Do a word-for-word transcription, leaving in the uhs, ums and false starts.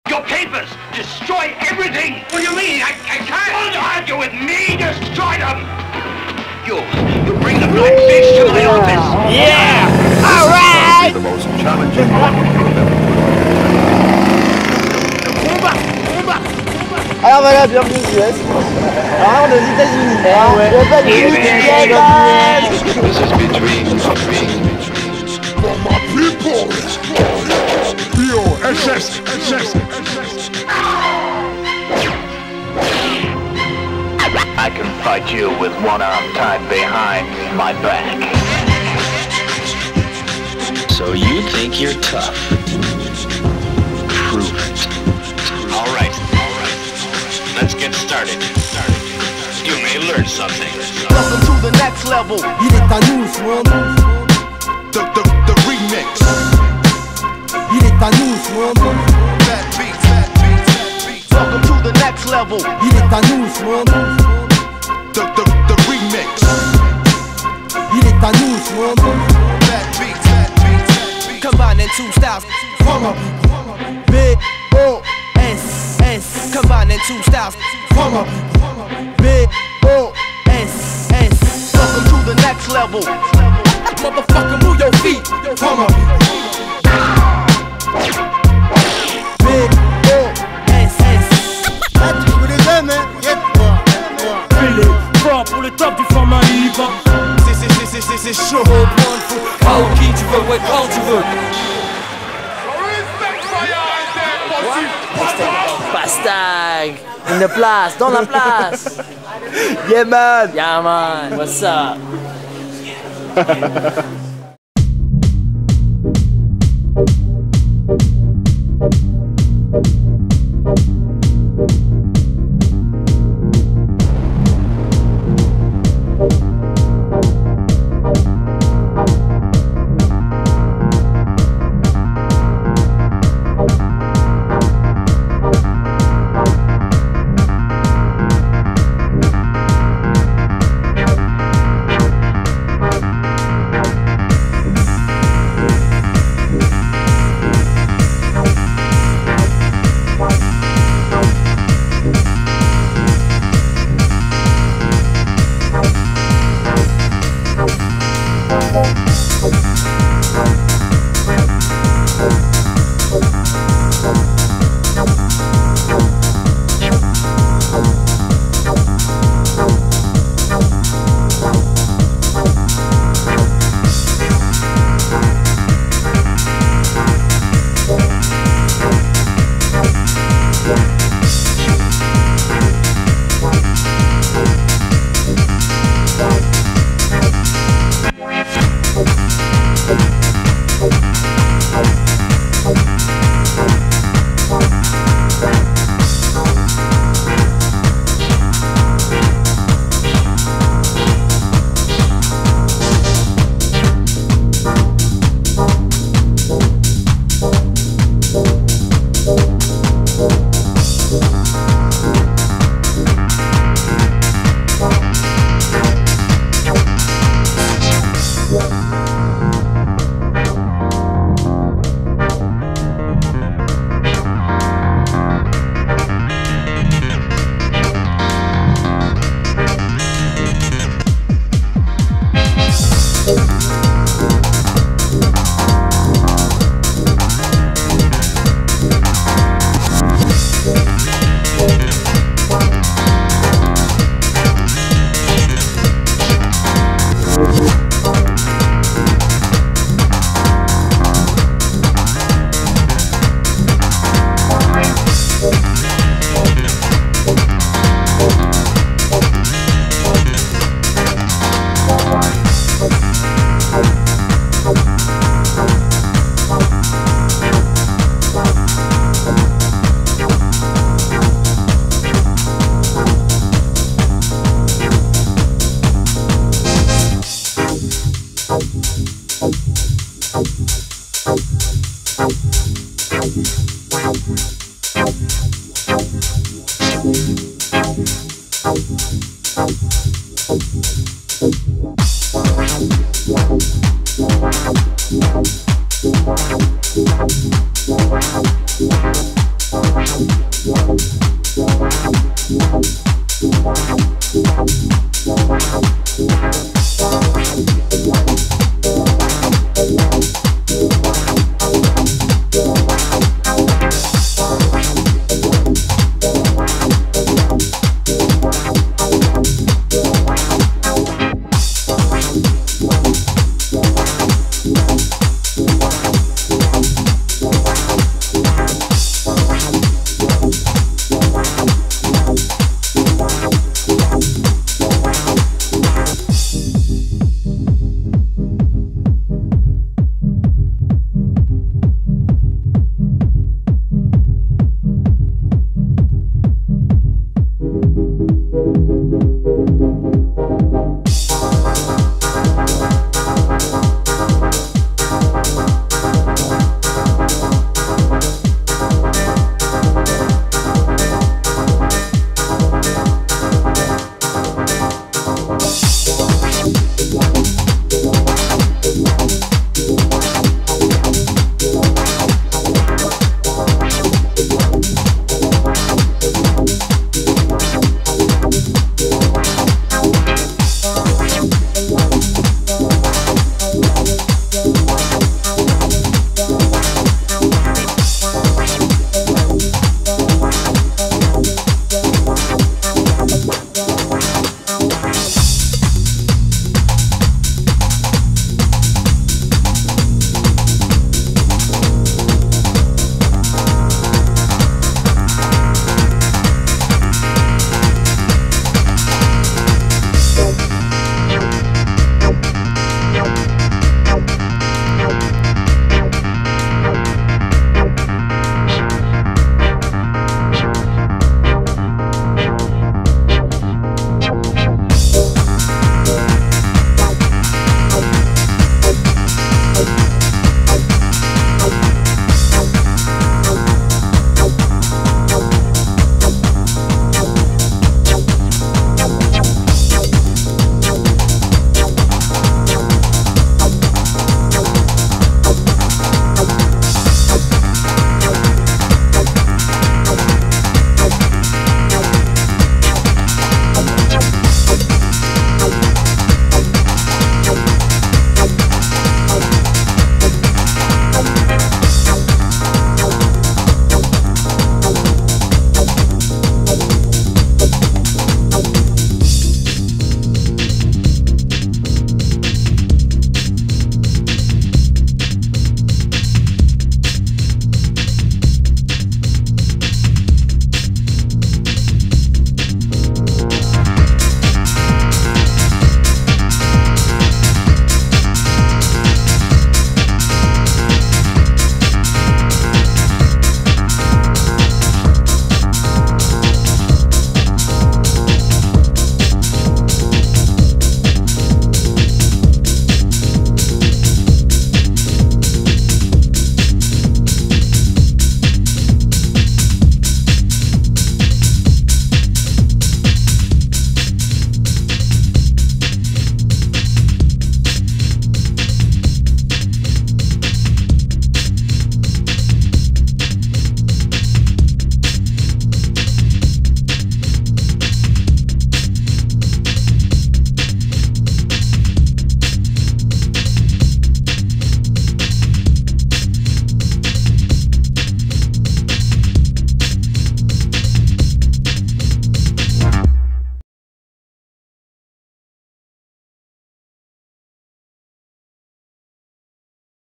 Your papers! Destroy everything! What do you mean? I, I can't! Don't argue with me! Destroy them! You, you bring the black fish to my office! Yeah! Alright! The most challenging one you've ever Alors voilà, bienvenue aux U S. Alors on est aux États-Unis. Ah ouais. This is between For my people! P O S S S S. I can fight you with one arm tied behind my back. So you think you're tough? Prove it. All right, all right. Let's get started. You may learn something. Welcome to the next level. Il est à nous, Swan. The, the, the remix. Il est à nous, Swan. Bad beats, bad beats, bad beats. Welcome to the next level. Il est à nous, Swan. The, the, the remix. Il est à nous, Swan. Bad beats, bad beats, bad beats. Combining two styles. From a B O S S. Combining two styles. From a B O S S. Welcome to the next level. Motherfucker, move your feet. From a B O S S. Ah, tu veux les aimes, hein? Y'a-toi. Fais-les fort pour le top du format libre. C'est, c'est, c'est, c'est, c'est chaud. Aoki, tu veux, ouais, quand tu veux. Bastag in the place, dans la place. Yeah, man. Yeah man, what's up? Wow.